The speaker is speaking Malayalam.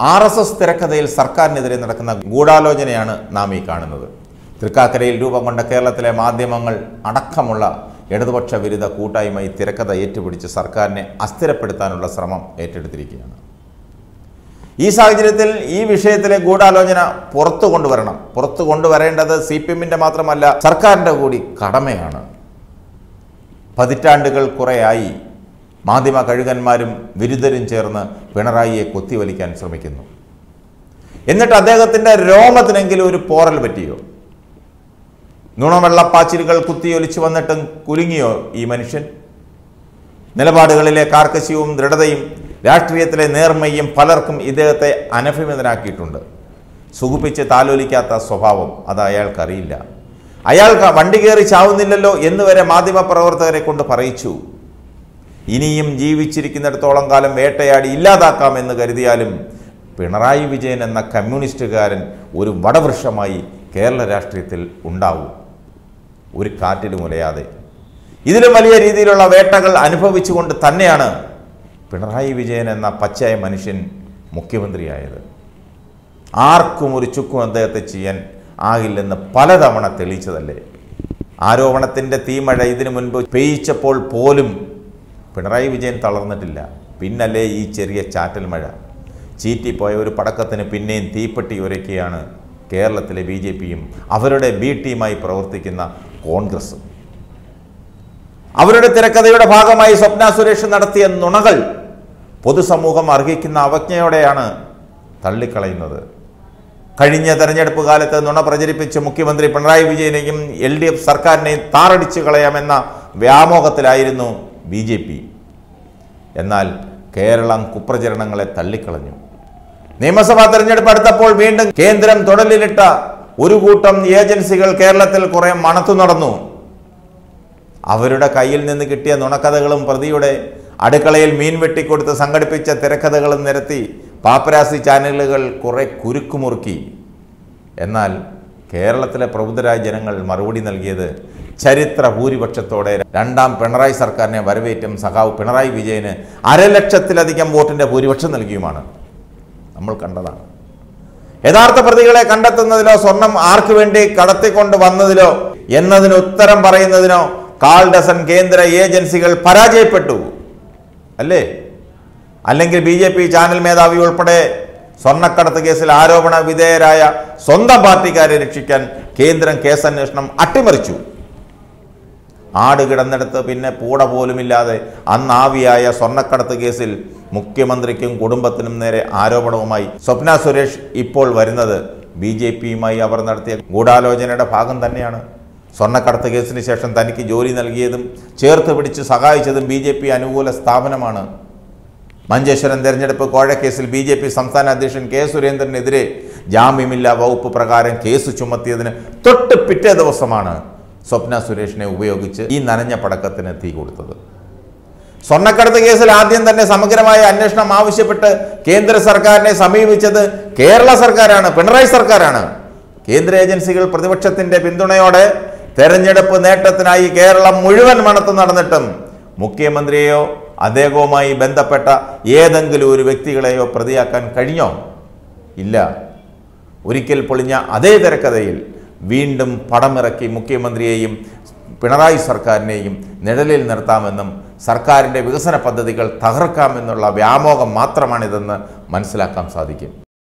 RSS തിരക്കഥയിൽ സർക്കാരിനെതിരെ നടക്കുന്ന ഗൂഢാലോചനയാണ് നാം ഈ കാണുന്നത്. തൃക്കാക്കരയിൽ രൂപം കൊണ്ട കേരളത്തിലെ മാധ്യമങ്ങൾ അടക്കമുള്ള ഇടതുപക്ഷ വിരുദ്ധ കൂട്ടായ്മ ഈ തിരക്കഥ ഏറ്റുപിടിച്ച് സർക്കാരിനെ അസ്ഥിരപ്പെടുത്താനുള്ള ശ്രമം ഏറ്റെടുത്തിരിക്കുകയാണ്. ഈ സാഹചര്യത്തിൽ ഈ വിഷയത്തിലെ ഗൂഢാലോചന പുറത്തു കൊണ്ടുവരണം. പുറത്തു കൊണ്ടുവരേണ്ടത് CPM-ന്റെ മാത്രമല്ല, സർക്കാരിൻ്റെ കൂടി കടമയാണ്. പതിറ്റാണ്ടുകൾ കുറേയായി മാധ്യമ കഴുകന്മാരും വിരുദ്ധരും ചേർന്ന് പിണറായിയെ കൊത്തിവലിക്കാൻ ശ്രമിക്കുന്നു. എന്നിട്ട് അദ്ദേഹത്തിൻ്റെ രോമത്തിനെങ്കിലും ഒരു പോറൽ പറ്റിയോ? നുണവെള്ളപ്പാച്ചിലുകൾ കുത്തിയൊലിച്ചു വന്നിട്ടും കുലുങ്ങിയോ ഈ മനുഷ്യൻ? നിലപാടുകളിലെ കാർക്കശ്യവും ദൃഢതയും രാഷ്ട്രീയത്തിലെ നേർമയും പലർക്കും ഇദ്ദേഹത്തെ അനഭിമിതനാക്കിയിട്ടുണ്ട്. സുഖിപ്പിച്ച് താലോലിക്കാത്ത സ്വഭാവം അത് അയാൾക്കറിയില്ല. അയാൾക്ക് വണ്ടി കയറി ചാവുന്നില്ലല്ലോ എന്ന് വരെ മാധ്യമപ്രവർത്തകരെ കൊണ്ട് പറയിച്ചു. ഇനിയും ജീവിച്ചിരിക്കുന്നിടത്തോളം കാലം വേട്ടയാടി ഇല്ലാതാക്കാമെന്ന് കരുതിയാലും പിണറായി വിജയൻ എന്ന കമ്മ്യൂണിസ്റ്റുകാരൻ ഒരു വടവൃക്ഷമായി കേരള രാഷ്ട്രീയത്തിൽ ഉണ്ടാവും, ഒരു കാറ്റിലും ഉലയാതെ. ഇതിലും വലിയ രീതിയിലുള്ള വേട്ടകൾ അനുഭവിച്ചുകൊണ്ട് തന്നെയാണ് പിണറായി വിജയൻ എന്ന പച്ചയായ മനുഷ്യൻ മുഖ്യമന്ത്രിയായത്. ആർക്കും ഒരു ചുക്കും അദ്ദേഹത്തെ ചെയ്യാൻ ആകില്ലെന്ന് പലതവണ തെളിയിച്ചതല്ലേ. ആരോപണത്തിൻ്റെ തീമഴ ഇതിനു മുൻപ് പെയ്യിച്ചപ്പോൾ പോലും പിണറായി വിജയൻ തളർന്നിട്ടില്ല. പിന്നല്ലേ ഈ ചെറിയ ചാറ്റൽ മഴ. ചീറ്റിപ്പോയ ഒരു പടക്കത്തിന് പിന്നെയും തീപ്പെട്ടി ഉരയ്ക്കുകയാണ് കേരളത്തിലെ BJPയും അവരുടെ B ടീമായി പ്രവർത്തിക്കുന്ന കോൺഗ്രസും. അവരുടെ തിരക്കഥയുടെ ഭാഗമായി സ്വപ്ന സുരേഷ് നടത്തിയ നുണകൾ പൊതുസമൂഹം അർഹിക്കുന്ന അവജ്ഞയോടെയാണ് തള്ളിക്കളയുന്നത്. കഴിഞ്ഞ തെരഞ്ഞെടുപ്പ് കാലത്ത് നുണ പ്രചരിപ്പിച്ച് മുഖ്യമന്ത്രി പിണറായി വിജയനെയും LDF സർക്കാരിനെയും താറടിച്ചു കളയാമെന്ന വ്യാമോഹത്തിലായിരുന്നു BJP. എന്നാൽ കേരളം കുപ്രചരണങ്ങളെ തള്ളിക്കളഞ്ഞു. നിയമസഭാ തെരഞ്ഞെടുപ്പ് അടുത്തപ്പോൾ വീണ്ടും കേന്ദ്രം തുടലിലിട്ട ഒരു കൂട്ടം ഏജൻസികൾ കേരളത്തിൽ കുറെ മണത്തു നടന്നു. അവരുടെ കയ്യിൽ നിന്ന് കിട്ടിയ നുണക്കഥകളും പ്രതിയുടെ അടുക്കളയിൽ മീൻ വെട്ടിക്കൊടുത്ത് സംഘടിപ്പിച്ച തിരക്കഥകളും നിരത്തി പാപ്പരാസി ചാനലുകൾ കുറെ കുരുക്കുമുറുക്കി. എന്നാൽ കേരളത്തിലെ പ്രബുദ്ധരായ ജനങ്ങൾ മറുപടി നൽകിയത് ചരിത്ര ഭൂരിപക്ഷത്തോടെ രണ്ടാം പിണറായി സർക്കാരിനെ വരവേറ്റും സഖാവ് പിണറായി വിജയന് 1,00,000-ലധികം വോട്ടിൻ്റെ ഭൂരിപക്ഷം നൽകിയുമാണ്. നമ്മൾ കണ്ടതാണ്. യഥാർത്ഥ പ്രതികളെ കണ്ടെത്തുന്നതിലോ സ്വർണം ആർക്കു വേണ്ടി കടത്തിക്കൊണ്ട് വന്നതിലോ എന്നതിന് ഉത്തരം പറയുന്നതിനോ 1/4 ഡസൻ കേന്ദ്ര ഏജൻസികൾ പരാജയപ്പെട്ടു അല്ലേ? അല്ലെങ്കിൽ BJP ചാനൽ മേധാവി ഉൾപ്പെടെ സ്വർണ്ണക്കടത്ത് കേസിൽ ആരോപണ വിധേയരായ സ്വന്തം പാർട്ടിക്കാരെ രക്ഷിക്കാൻ കേന്ദ്രം കേസന്വേഷണം അട്ടിമറിച്ചു. ആട് കിടന്നെടുത്ത് പിന്നെ പൂട പോലുമില്ലാതെ അന്നാവിയായ സ്വർണ്ണക്കടത്ത് കേസിൽ മുഖ്യമന്ത്രിക്കും കുടുംബത്തിനും നേരെ ആരോപണവുമായി സ്വപ്ന സുരേഷ് ഇപ്പോൾ വരുന്നത് BJPയുമായി അവർ നടത്തിയ ഗൂഢാലോചനയുടെ ഭാഗം തന്നെയാണ്. സ്വർണ്ണക്കടത്ത് കേസിന് ശേഷം തനിക്ക് ജോലി നൽകിയതും ചേർത്ത് പിടിച്ച് സഹായിച്ചതും BJP അനുകൂല സ്ഥാപനമാണ്. മഞ്ചേശ്വരം തെരഞ്ഞെടുപ്പ് കോഴക്കേസിൽ BJP സംസ്ഥാന അധ്യക്ഷൻ K. സുരേന്ദ്രനെതിരെ ജാമ്യമില്ലാ വകുപ്പ് പ്രകാരം കേസ് ചുമത്തിയതിന് തൊട്ട് പിറ്റേ ദിവസമാണ് സ്വപ്ന സുരേഷിനെ ഉപയോഗിച്ച് ഈ നനഞ്ഞ പടക്കത്തിന് തീ കൊടുത്തത്. സ്വർണ്ണക്കടത്ത് കേസിൽ ആദ്യം തന്നെ സമഗ്രമായ അന്വേഷണം ആവശ്യപ്പെട്ട് കേന്ദ്ര സർക്കാരിനെ സമീപിച്ചത് കേരള സർക്കാരാണ്, പിണറായി സർക്കാരാണ്. കേന്ദ്ര ഏജൻസികൾ പ്രതിപക്ഷത്തിന്റെ പിന്തുണയോടെ തെരഞ്ഞെടുപ്പ് നേട്ടത്തിനായി കേരളം മുഴുവൻ മണത്ത് നടന്നിട്ടും മുഖ്യമന്ത്രിയെയോ അദ്ദേഹവുമായി ബന്ധപ്പെട്ട ഏതെങ്കിലും ഒരു വ്യക്തികളെയോ പ്രതിയാക്കാൻ കഴിഞ്ഞോ? ഇല്ല. ഒരിക്കൽ പൊളിഞ്ഞ അതേ തിരക്കഥയിൽ വീണ്ടും പടമിറക്കി മുഖ്യമന്ത്രിയെയും പിണറായി സർക്കാരിനെയും നിഴലിൽ നിർത്താമെന്നും സർക്കാരിൻ്റെ വികസന പദ്ധതികൾ തകർക്കാമെന്നുള്ള വ്യാമോഹം മാത്രമാണിതെന്ന് മനസ്സിലാക്കാൻ സാധിക്കും.